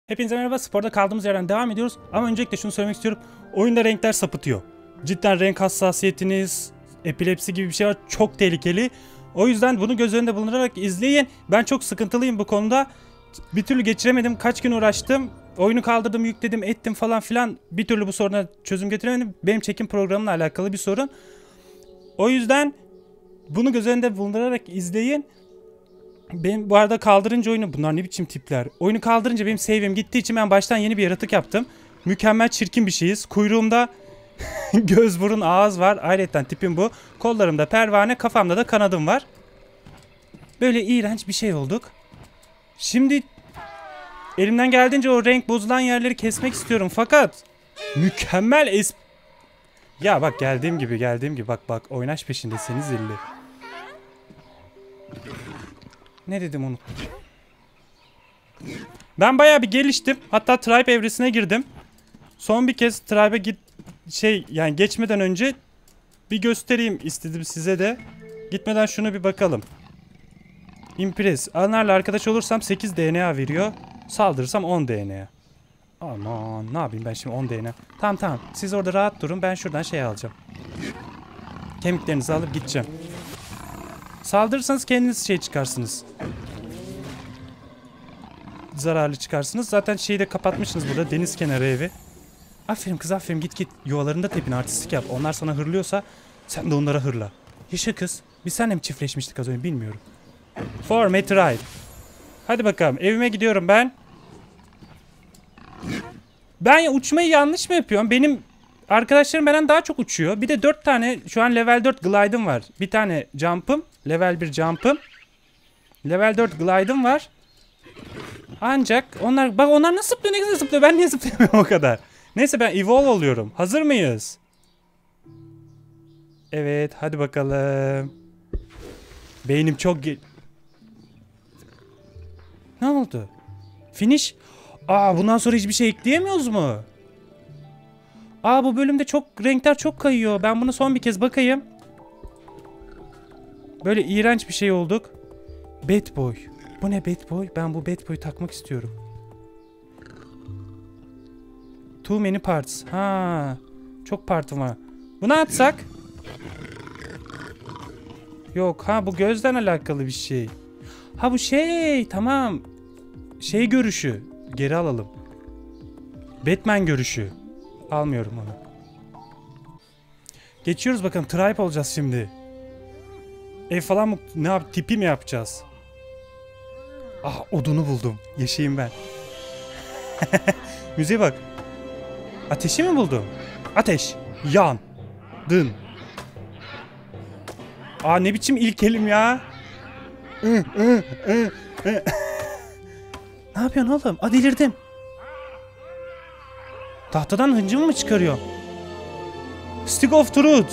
Hepinize merhaba, sporda kaldığımız yerden devam ediyoruz. Ama öncelikle şunu söylemek istiyorum. Oyunda renkler sapıtıyor. Cidden renk hassasiyetiniz, epilepsi gibi bir şey var. Çok tehlikeli. O yüzden bunu göz önünde bulundurarak izleyin. Ben çok sıkıntılıyım bu konuda. Bir türlü geçiremedim. Kaç gün uğraştım. Oyunu kaldırdım, yükledim, ettim falan filan. Bir türlü bu soruna çözüm getiremedim. Benim çekim programımla alakalı bir sorun. O yüzden bunu göz önünde bulundurarak izleyin. Benim bu arada kaldırınca oyunu, bunlar ne biçim tipler. Oyunu kaldırınca benim save'im gittiği için ben baştan yeni bir yaratık yaptım. Mükemmel çirkin bir şeyiz. Kuyruğumda göz, burun, ağız var. Ayrıca tipim bu. Kollarımda pervane, kafamda da kanadım var. Böyle iğrenç bir şey olduk. Şimdi elimden geldiğince o renk bozulan yerleri kesmek istiyorum. Fakat mükemmel Ya bak geldiğim gibi bak oynaş peşindesiniz zilli. Ne dedim unuttum. Ben bayağı bir geliştim. Hatta tribe evresine girdim. Son bir kez tribe'e yani geçmeden önce bir göstereyim istedim size de. Gitmeden şunu bir bakalım. Impress. Onlarla arkadaş olursam 8 DNA veriyor. Saldırırsam 10 DNA. Aman ne yapayım ben şimdi 10 DNA. Tamam. Siz orada rahat durun. Ben şuradan şey alacağım. Kemiklerinizi alıp gideceğim. Saldırırsanız kendiniz şey çıkarsınız. Zararlı çıkarsınız. Zaten şeyi de kapatmışsınız burada. Deniz kenarı evi. Aferin kız aferin git. Yuvalarında tepin artistik yap. Onlar sana hırlıyorsa sen de onlara hırla. Yaşa kız. Biz seninle mi çiftleşmiştik az önce bilmiyorum. For me try. Hadi bakalım evime gidiyorum ben. Ben uçmayı yanlış mı yapıyorum? Benim arkadaşlarım benden daha çok uçuyor. Bir de 4 tane şu an level 4 glide'ım var. Bir tane jump'ım. Level 1 jump'ım. Level 4 glide'ım var. Ancak onlar nasıl zıplıyor ne kadar zıplıyor ben niye zıplayamıyorum o kadar. Neyse ben evolve oluyorum. Hazır mıyız? Evet hadi bakalım. Beynim çok Ne oldu? Finish. Bundan sonra hiçbir şey ekleyemiyoruz mu? Bu bölümde renkler çok kayıyor. Ben bunu son bir kez bakayım. Böyle iğrenç bir şey olduk. Bad boy. Bu ne bad boy? Ben bu bad boy'u takmak istiyorum. Too many parts. Çok partım var. Bunu atsak? Yok. Bu gözden alakalı bir şey. Bu şey. Tamam. Şey görüşü. Geri alalım. Batman görüşü. Almıyorum onu. Geçiyoruz bakalım. Tribe olacağız şimdi. Ev falan mı? Tipi mi yapacağız? Odunu buldum. Yaşayayım ben. Müziğe bak. Ateşi mi buldum? Ateş. Yan. Dın. Ne biçim ilk elim ya? Ne yapıyorsun oğlum? Delirdim. Tahtadan hıncımı mı çıkarıyor? Stick of Truth.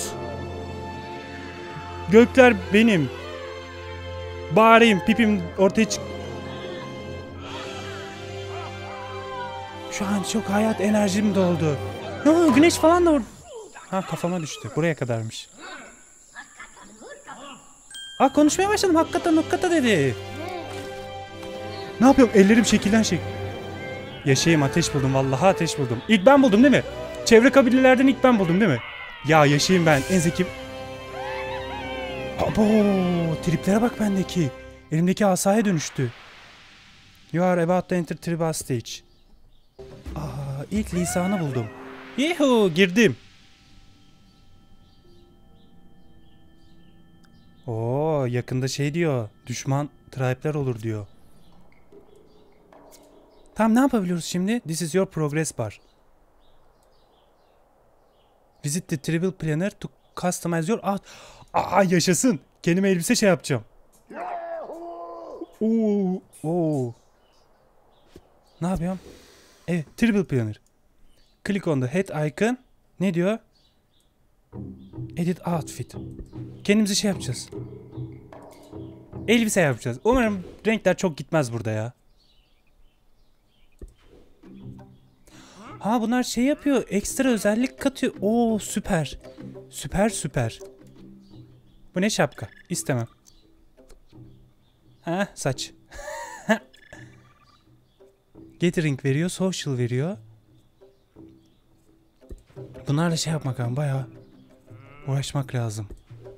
Gökler benim. Bağırayım, pipim ortaya çık. Şu an çok hayat enerjim doldu. Güneş falan da orada. Kafama düştü. Buraya kadarmış. Konuşmaya başladım. Hakikaten dedi. Ne yapıyorum? Ellerim şekilden Yaşayayım ateş buldum. Vallahi ateş buldum. İlk ben buldum değil mi? Çevre kabilelerden ilk ben buldum değil mi? Ya yaşayayım ben. En zeki. Triplere bak bendeki. Elimdeki asaya dönüştü. You are about to enter tribal stage. İlk lisanı buldum. Yuhu girdim. Yakında şey diyor. Düşman tribe'ler olur diyor. Tamam ne yapabiliyoruz şimdi? This is your progress bar. Visit the tribal planner to customize your out. Yaşasın. Kendime elbise şey yapacağım. Ne yapıyorum? Evet, tribal planner. Click on the head icon. Ne diyor? Edit outfit. Kendimize şey yapacağız. Elbise yapacağız. Umarım renkler çok gitmez burada ya. Bunlar şey yapıyor. Ekstra özellik katıyor. Süper. Süper. Bu ne şapka? İstemem. Saç. Gathering veriyor. Social veriyor. Bunlarla şey yapmak lazım. Bayağı uğraşmak lazım.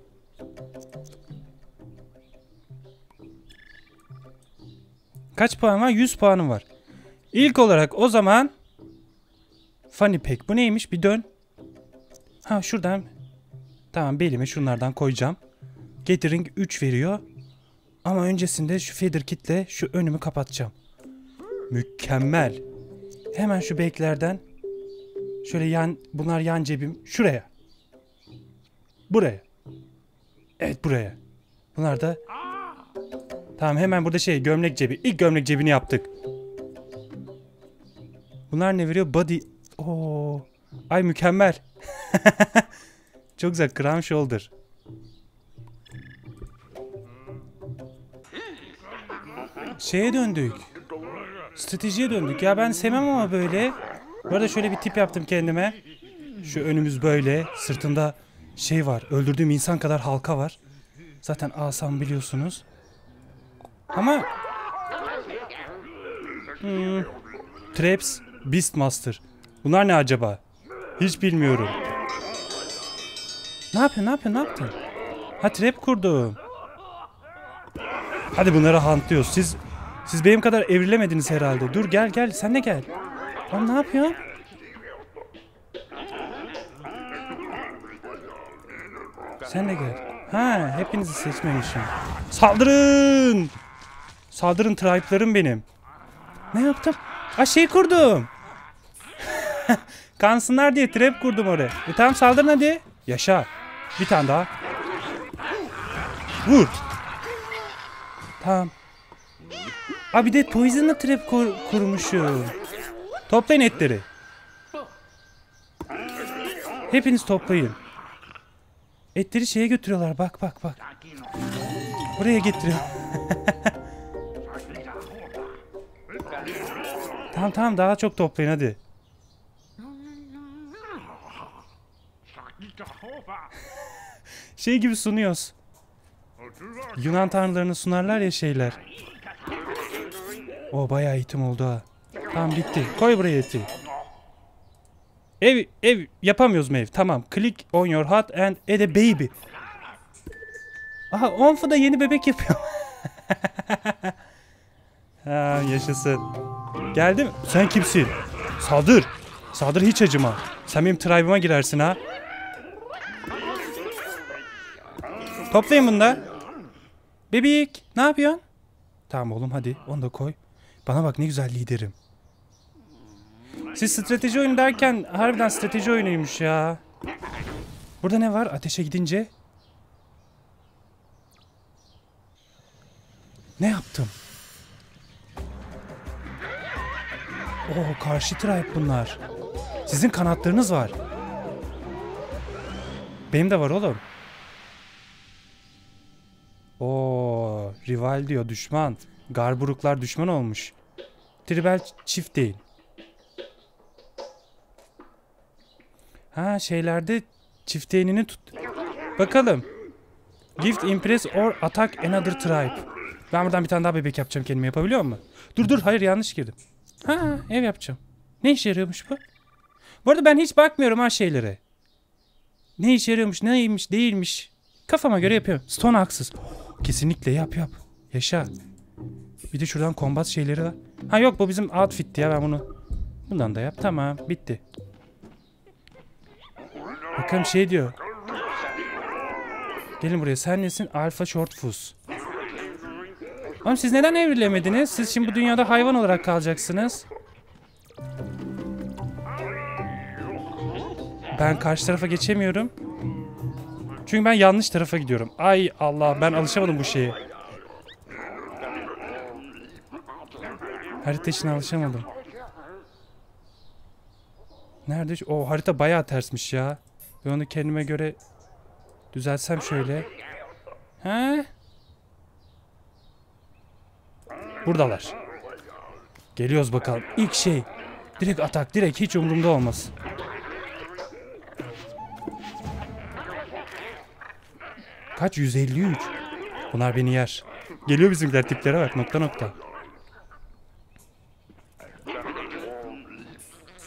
Kaç puan var? 100 puanım var. İlk olarak o zaman Funny Pack. Bu neymiş? Bir dön. Ha şuradan. Tamam belime şunlardan koyacağım. Gathering 3 veriyor. Ama öncesinde şu Feather Kit'le şu önümü kapatacağım. Mükemmel. Hemen şu beklerden şöyle bunlar yan cebim. Şuraya. Buraya. Evet buraya. Bunlar da tamam hemen burada gömlek cebi. İlk gömlek cebini yaptık. Bunlar ne veriyor? Body. Oo. Ay mükemmel. Çok güzel. Crown shoulder. Şeye döndük. Stratejiye döndük. Ya ben sevmem ama böyle. Bu arada şöyle bir tip yaptım kendime. Şu önümüz böyle. Sırtında şey var. Öldürdüğüm insan kadar halka var. Zaten asam biliyorsunuz. Ama Traps, Beastmaster. Bunlar ne acaba? Hiç bilmiyorum. Ne yaptın? Ha trap kurdum. Hadi bunları huntlıyoruz. Siz benim kadar evrilemediniz herhalde. Dur gel sen de gel. Lan ne yapıyorsun? Sen de gel. Ha hepinizi seçmemişim. Saldırın! Saldırın tribe'larım benim. Ne yaptım? Şey kurdum. Kansınlar diye trap kurdum oraya. Tamam saldırın hadi. Yaşa. Bir tane daha. Vur. Tamam. Bir de Poison'la trap kurmuşum. Toplayın etleri. Hepiniz toplayın. Etleri şeye götürüyorlar. Bak. Buraya getiriyor. Tamam daha çok toplayın hadi. Şey gibi sunuyoruz. Yunan tanrılarını sunarlar ya şeyler. O bayağı eğitim oldu ha. Tamam bitti. Koy buraya eti. Ev yapamıyoruz mu ev? Tamam. Click on your hut and add a baby. Aha Onfu da yeni bebek yapıyor. Ha yaşasın. Geldim. Sen kimsin? Saldır. Saldır hiç acıma. Sen benim tribe'ıma girersin ha. Toplayın bunu da. Bebek ne yapıyorsun? Tamam oğlum hadi onu da koy. Bana bak ne güzel liderim. Siz strateji oyunu derken harbiden strateji oyunuymuş ya. Burada ne var ateşe gidince? Ne yaptım? Oo karşı tribe bunlar. Sizin kanatlarınız var. Benim de var oğlum. Oo rival diyor düşman. Garburuklar düşman olmuş. Tribal çift değil. Ha şeylerde çiftliğini tut. Bakalım. Gift, impress or attack another tribe. Ben buradan bir tane daha bebek yapacağım kendime. Yapabiliyor muyum? Dur hayır yanlış girdim. Ha ev yapacağım. Ne işe yarıyormuş bu? Bu arada ben hiç bakmıyorum ha şeylere. Ne işe yarıyormuş, neymiş, değilmiş. Kafama göre yapıyorum. Stone Axes. Kesinlikle yap. Yaşa. Bir de şuradan combat şeyleri var. Ha yok bu bizim outfit'ti ya ben bunu. Bundan da yap. Tamam bitti. Bakalım şey diyor. Gelin buraya. Sen nesin? Alpha Short Fuse. Oğlum siz neden evrilemediniz? Siz şimdi bu dünyada hayvan olarak kalacaksınız. Ben karşı tarafa geçemiyorum. Çünkü ben yanlış tarafa gidiyorum. Ay Allah ben alışamadım bu şeye. Harita için alışamadım. Nerede? O harita bayağı tersmiş ya. Ben onu kendime göre düzeltsem şöyle. He? Buradalar. Geliyoruz bakalım. İlk şey. Direkt atak. Direkt hiç umurumda olmaz. Kaç? 153. Bunlar beni yer. Geliyor bizimkiler tiplere bak. Nokta.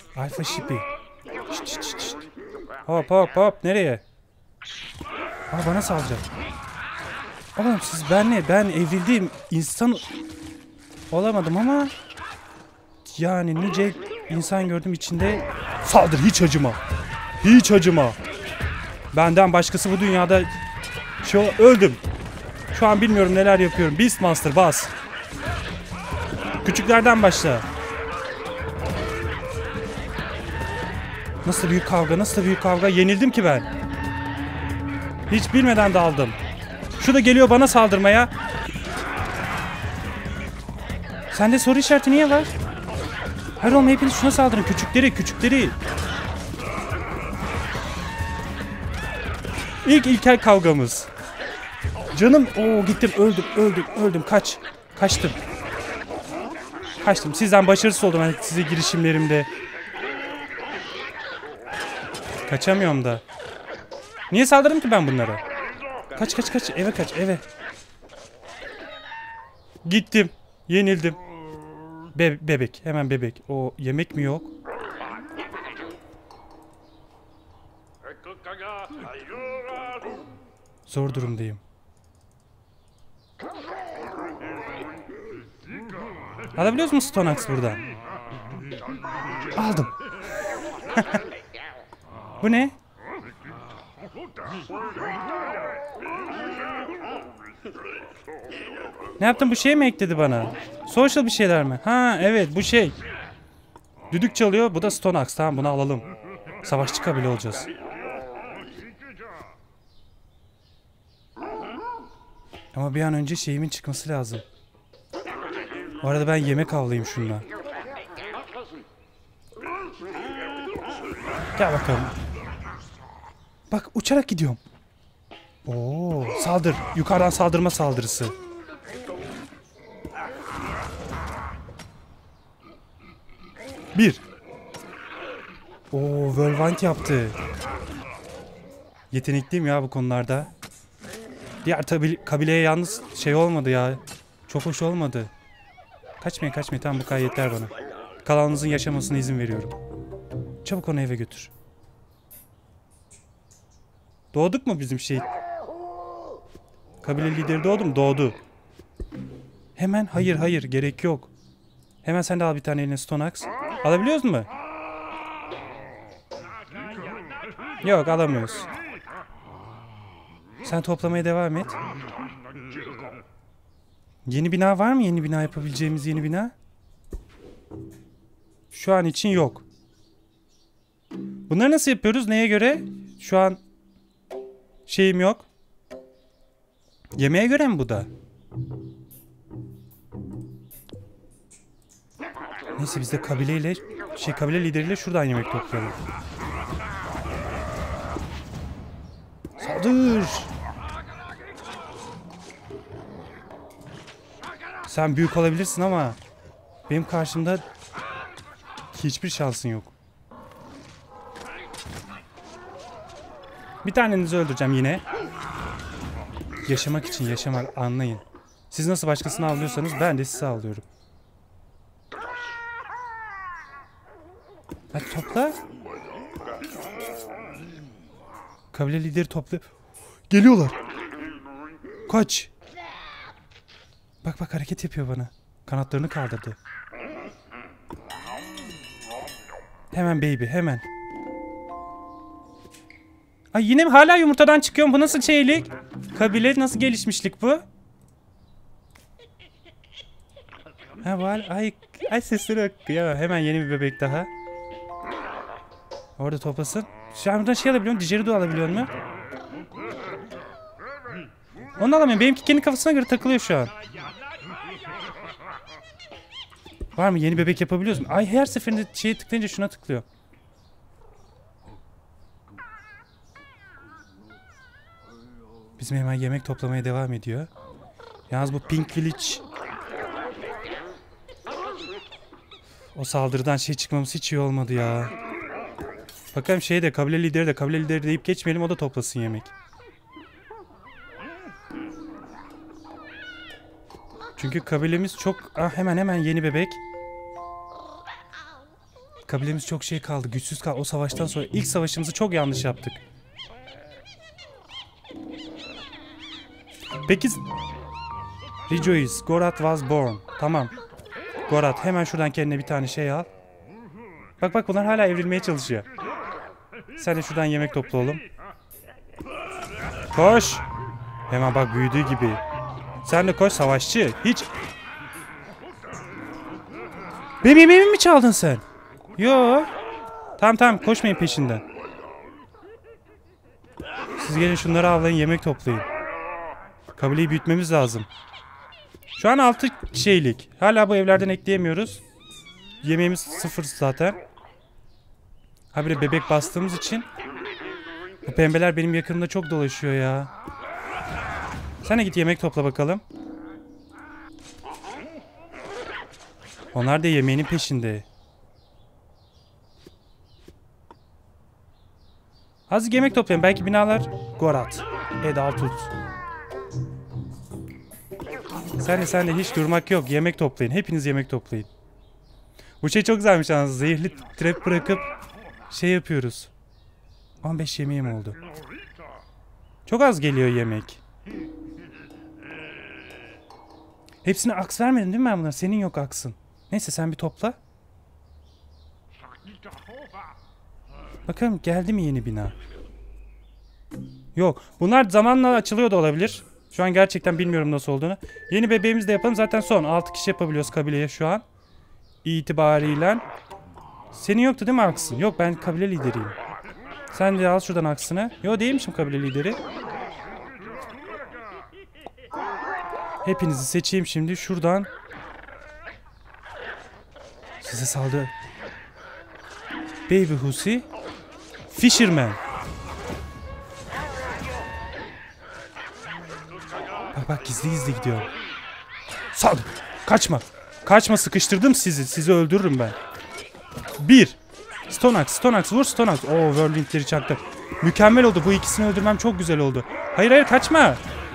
Alfa Şipi. Şşt, şşt, şşt, şşt. Hop hop hop. Nereye? Aa, bana saldıracak. Oğlum siz ben evrildim. İnsan olamadım ama yani nice insan gördüm içinde. Saldır, hiç acıma. Hiç acıma. Benden başkası bu dünyada öldüm. Şu an bilmiyorum neler yapıyorum. Beastmaster bas. Küçüklerden başla. Nasıl büyük kavga, nasıl büyük kavga. Yenildim ki ben. Hiç bilmeden daldım. Şu da geliyor bana saldırmaya. Sende soru işareti niye var? Hayır oğlum, hepiniz şuna saldırın. Küçükleri. İlk ilkel kavgamız. Canım, gittim, öldüm. Kaçtım. Sizden başarısız oldum ben size girişimlerimde. Kaçamıyorum da. Niye saldırdım ki ben bunlara? Kaç. Eve kaç, eve. Gittim. Yenildim. Bebek. Hemen bebek. O yemek mi yok? Zor durumdayım. Alabiliyoruz mu Stonax buradan? Aldım. Bu ne? Ne yaptın? Bu şey mi ekledi bana? Social bir şeyler mi? Ha evet, bu şey. Düdük çalıyor. Bu da Stonax. Tamam, bunu alalım. Savaşçı kabile olacağız. Ama bir an önce şeyimin çıkması lazım. Bu arada ben yemek avlayayım şununla. Gel bakalım. Bak, uçarak gidiyorum. Oo, saldır. Yukarıdan saldırma saldırısı. Bir. Oo, Whirlwind yaptı. Yetenekliyim ya bu konularda. Diğer kabileye yalnız şey olmadı ya. Çok hoş olmadı. Kaçmayın. Tamam, bu kadar yeter bana. Kalanınızın yaşamasına izin veriyorum. Çabuk onu eve götür. Doğduk mu bizim şey? Kabile lideri doğdu mu? Doğdu. Hemen hayır gerek yok. Hemen sen de al bir tane eline Stonax. Alabiliyoruz mu? Yok, alamıyoruz. Sen toplamaya devam et. Yeni bina var mı? Yeni bina yapabileceğimiz yeni bina? Şu an için yok. Bunları nasıl yapıyoruz? Neye göre? Şu an şeyim yok. Yemeğe göre mi bu da? Neyse, biz de kabile lideriyle şuradan yemek toplayalım. Saldır! Sen büyük olabilirsin ama benim karşımda hiçbir şansın yok. Bir tanenizi öldüreceğim yine. Yaşamak için yaşamak, anlayın. Siz nasıl başkasını avlıyorsanız ben de sizi avlıyorum. Hadi topla. Kabile lideri topla. Geliyorlar. Kaç. Bak hareket yapıyor bana. Kanatlarını kaldırdı. Hemen baby, hemen. Ay, yine mi? Hala yumurtadan çıkıyorum. Bu nasıl şeylik? Kabile nasıl gelişmişlik bu? Ha var. Ay sesleri akıyor. Hemen yeni bir bebek daha. Orada toplasın. Şu an buradan şey alabiliyorum. Didgeridoo alabiliyor mu? Onu alamıyorum. Benimki kendi kafasına göre takılıyor şu an. Var mı? Yeni bebek yapabiliyoruz mu? Ay, her seferinde şeye tıklayınca şuna tıklıyor. Bizim hemen yemek toplamaya devam ediyor. Yalnız bu Pink Village... O saldırıdan şey çıkmamız hiç iyi olmadı ya. Bakalım kabile lideri deyip geçmeyelim, o da toplasın yemek. Çünkü kabilemiz çok... hemen yeni bebek. Kabilemiz çok şey kaldı. Güçsüz kaldı. O savaştan sonra ilk savaşımızı çok yanlış yaptık. Peki... Rejoice. Gorath was born. Tamam. Gorath hemen şuradan kendine bir tane şey al. Bak bak bunlar hala evrilmeye çalışıyor. Sen de şuradan yemek topla oğlum. Koş. Hemen bak büyüdüğü gibi. Sen de koş savaşçı. Hiç... Benim yemeğimi mi çaldın sen? Yo. Tamam tamam koşmayın peşinden. Siz gelin şunları avlayın, yemek toplayın. Kabileyi büyütmemiz lazım. Şu an 6 şeylik. Hala bu evlerden ekleyemiyoruz. Yemeğimiz 0 zaten. Habire bebek bastığımız için. Bu pembeler benim yakınımda çok dolaşıyor ya. Sen de git yemek topla bakalım. Onlar da yemeğinin peşinde. Azıcık yemek toplayın. Belki binalar... Gorath. Edaltut. Sen de hiç durmak yok. Yemek toplayın. Hepiniz yemek toplayın. Bu şey çok güzelmiş yalnız. Zehirli trap bırakıp şey yapıyoruz. 15 yemeğim oldu. Çok az geliyor yemek. Hepsine aks vermedim değil mi ben bunlar? Senin yok aksın. Neyse sen bir topla. Bakalım geldi mi yeni bina? Yok. Bunlar zamanla açılıyor da olabilir. Şu an gerçekten bilmiyorum nasıl olduğunu. Yeni bebeğimizi de yapalım. Zaten son 6 kişi yapabiliyoruz kabileye şu an. İtibariyle. Senin yoktu değil mi aksın? Yok ben kabile lideriyim. Sen de al şuradan aksını. Yok değilmişim kabile lideri. Hepinizi seçeyim şimdi şuradan. Size saldı. Baby Husi. Fisherman. Bak bak gizli gizli gidiyor. Saldır. Kaçma. Kaçma sıkıştırdım sizi. Sizi öldürürüm ben. 1. Stonax vur Stonax. Oo Whirlwind'leri çaktı. Mükemmel oldu. Bu ikisini öldürmem çok güzel oldu. Hayır kaçma.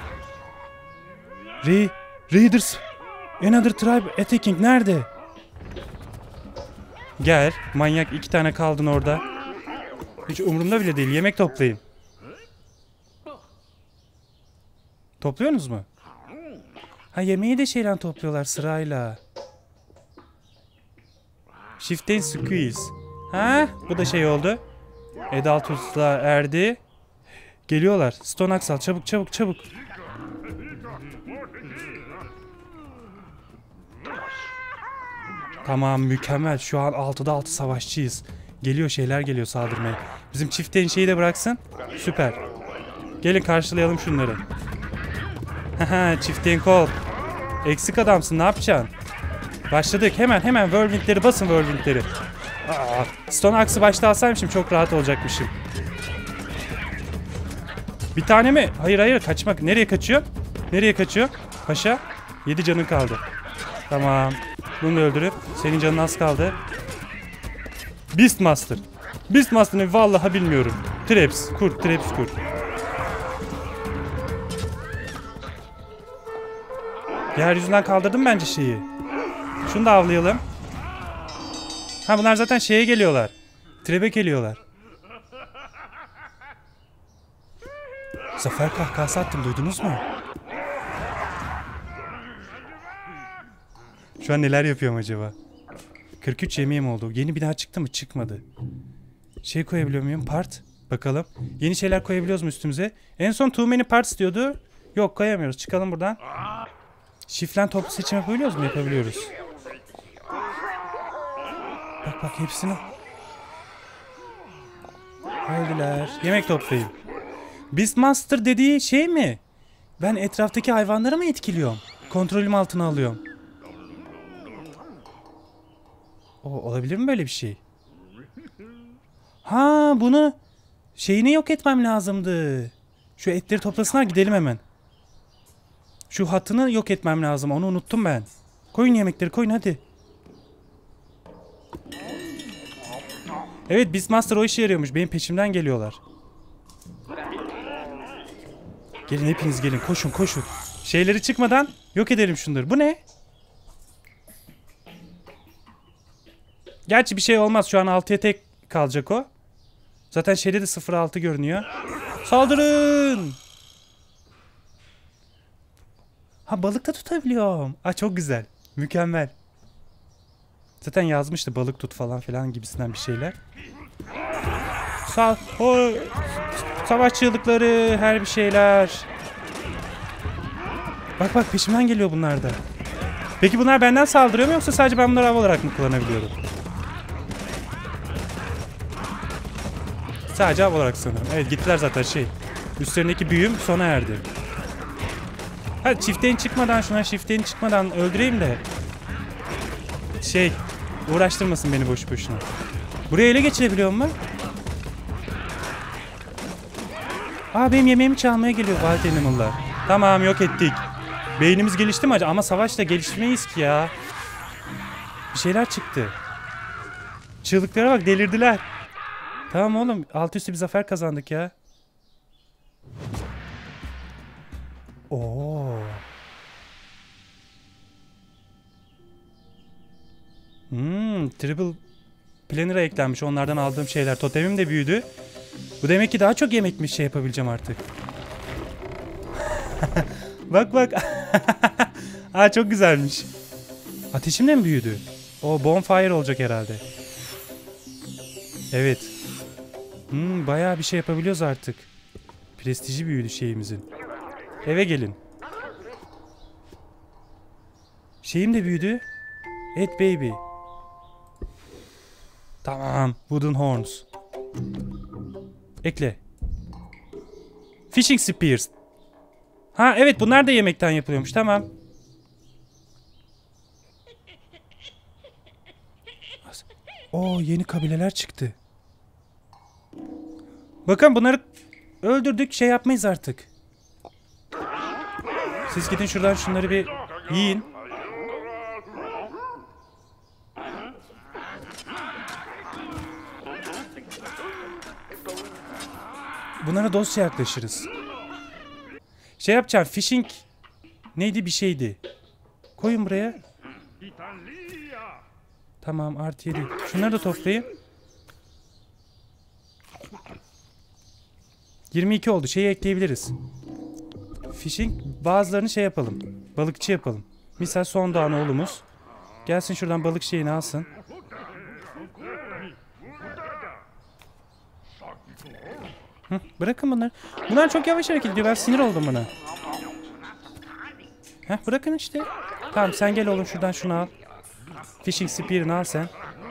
Raiders. Another tribe attacking. Nerede? Gel. Manyak 2 tane kaldın orada. Hiç umurumda bile değil. Yemek toplayın. Topluyorsunuz mu? Ha yemeği de şeyden topluyorlar sırayla. Shift and squeeze. Ha bu da şey oldu. Edaltus'la erdi. Geliyorlar. Stonax al çabuk. Tamam mükemmel. Şu an 6'da 6 savaşçıyız. Şeyler geliyor saldırmaya. Bizim çifteğin şeyi de bıraksın. Süper. Gelin karşılayalım şunları. Haha çifteğin kol. Eksik adamsın ne yapacaksın? Başladık hemen Whirlwind'leri basın Whirlwind'leri. Stonax'ı başta alsaymışım çok rahat olacakmışım. Bir tane mi? Hayır kaçmak. Nereye kaçıyor? Paşa 7 canın kaldı. Tamam. Bunu da öldürüp senin canın az kaldı. Beastmaster'ı vallahi bilmiyorum. Traps kur. Yeryüzünden kaldırdım bence şeyi. Şunu da avlayalım. Ha bunlar zaten şeye geliyorlar. Trap'e geliyorlar. Zafer kahkahası attım duydunuz mu? Şu an neler yapıyorum acaba? 43 yemeğim oldu. Yeni bina çıktı mı? Çıkmadı. Şey koyabiliyor muyum? Part. Bakalım. Yeni şeyler koyabiliyoruz mu üstümüze? En son too many parts diyordu. Yok koyamıyoruz. Çıkalım buradan. Şiflen toplu seçim yapabiliyoruz mu? Yapabiliyoruz. Bak hepsini. Öldüler. Yemek toplayayım. Beastmaster dediği şey mi? Ben etraftaki hayvanları mı etkiliyorum? Kontrolüm altına alıyorum. Olabilir mi böyle bir şey? Ha bunu şeyini yok etmem lazımdı. Şu etleri toplasınlar gidelim hemen. Şu hattını yok etmem lazım. Onu unuttum ben. Koyun yemekleri koyun hadi. Evet Beastmaster o işe yarıyormuş. Benim peşimden geliyorlar. Gelin hepiniz gelin. Koşun. Şeyleri çıkmadan yok edelim şunları. Bu ne? Gerçi bir şey olmaz. Şu an 6'ya tek kalacak o. Zaten şeyde de 0-6 görünüyor. Saldırın! Ha, balık da tutabiliyorum. Aa, çok güzel. Mükemmel. Zaten yazmıştı balık tut falan filan gibisinden bir şeyler. Savaş çığlıkları, her bir şeyler. Bak bak, peşimden geliyor bunlar da. Peki bunlar benden saldırıyor mu yoksa sadece ben bunları av olarak mı kullanabiliyorum? Sadece av olarak sanırım. Evet, gittiler zaten şey. Üstlerindeki büyüm sona erdi. Hadi çifteğin çıkmadan öldüreyim de. Uğraştırmasın beni boş boşuna. Buraya ele geçirebiliyor mu? Aa, benim yemeğimi çalmaya geliyor Wild Animal'lar. Tamam, yok ettik. Beynimiz gelişti mi acaba? Ama savaşta gelişmeyiz ki ya. Bir şeyler çıktı. Çığlıklara bak, delirdiler. Tamam oğlum, alt üstü bir zafer kazandık ya. Oo. Triple Planner'a eklenmiş onlardan aldığım şeyler. Totemim de büyüdü. Bu demek ki daha çok yemekmiş, şey yapabileceğim artık. Bak bak. Aa, çok güzelmiş. Ateşim de mi büyüdü? O bonfire olacak herhalde. Evet. Bayağı bir şey yapabiliyoruz artık. Prestiji büyüdü şeyimizin. Eve gelin. Şeyim de büyüdü. Et baby. Tamam. Wooden horns. Ekle. Fishing spears. Ha evet, bunlar da yemekten yapılıyormuş. Tamam. Oo, yeni kabileler çıktı. Bakın, bunları öldürdük, şey yapmayız artık. Siz gidin şuradan şunları bir yiyin. Bunlara dostça yaklaşırız. Şey yapacağım, fishing neydi, bir şeydi. Koyun buraya. Tamam, artı 7. Şunları da toplayayım. 22 oldu. Şeyi ekleyebiliriz. Fishing, bazılarını şey yapalım. Balıkçı yapalım. Misal son dağın oğlumuz. Gelsin şuradan balık şeyini alsın. Bırakın bunları. Bunlar çok yavaş hareket ediyor. Ben sinir oldum buna. Bırakın işte. Tamam, sen gel oğlum, şuradan şunu al. Fishing spear'ını al sen.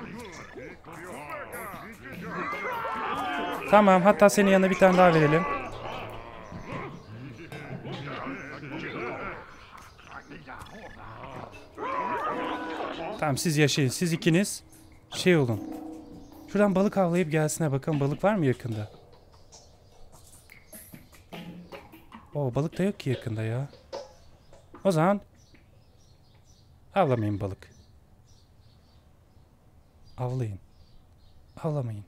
Tamam, hatta senin yanına bir tane daha verelim. Tamam, siz yaşayın. Siz ikiniz şey olun. Şuradan balık avlayıp gelsinler. Bakalım balık var mı yakında? Oo, balık da yok ki yakında ya. O zaman avlamayın balık. Avlayın. Avlamayın.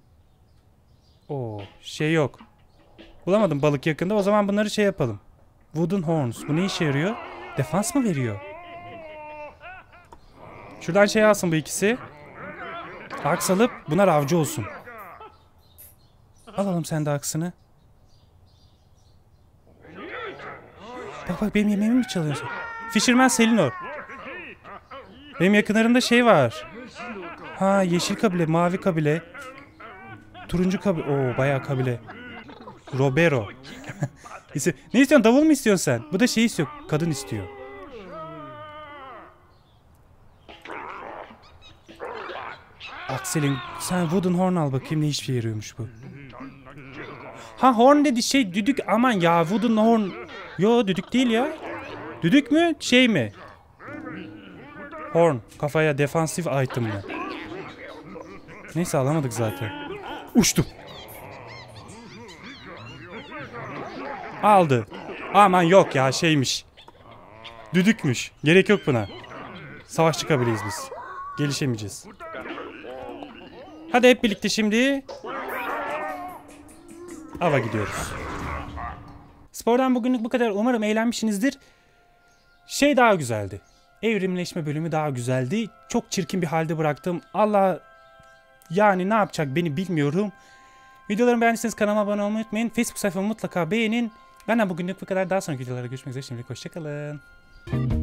Oo, şey yok. Bulamadım balık yakında. O zaman bunları şey yapalım. Wooden horns. Bu ne işe yarıyor? Defans mı veriyor? Şuradan şey alsın bu ikisi. Aks alıp bunlar avcı olsun. Alalım sen de aksını. Bak bak, benim yemeğimi mi çalıyorsun? Fisherman Selinor. Benim yakınlarımda şey var. Ha, yeşil kabile, mavi kabile. Turuncu kabile. Oo, bayağı kabile. Robero. Ne istiyorsun? Davul mu istiyorsun sen? Bu da şey istiyor. Kadın istiyor. Aksel'in, sen wooden horn al bakayım, ne işe yarıyormuş bu. Ha, horn dedi şey, düdük, aman ya, wooden horn. Yo, düdük değil ya. Düdük mü şey mi? Horn, kafaya defansif item mı? Neyse, alamadık zaten. Uçtum. Aldı. Aman yok ya, şeymiş. Düdükmüş. Gerek yok buna. Savaş çıkabiliriz biz. Gelişemeyeceğiz. Hadi hep birlikte şimdi ava gidiyoruz. Spordan bugünlük bu kadar. Umarım eğlenmişsinizdir. Şey daha güzeldi. Evrimleşme bölümü daha güzeldi. Çok çirkin bir halde bıraktım. Allah yani ne yapacak beni bilmiyorum. Videolarımı beğendiyseniz kanalıma abone olmayı unutmayın. Facebook sayfamı mutlaka beğenin. Benden bugünlük bu kadar. Daha sonraki videolarda görüşmek üzere. Şimdilik hoşçakalın.